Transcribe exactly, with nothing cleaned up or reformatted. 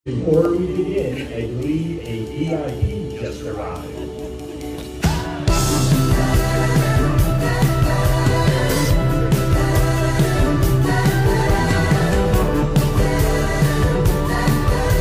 Before we begin, I believe a V I P just arrived.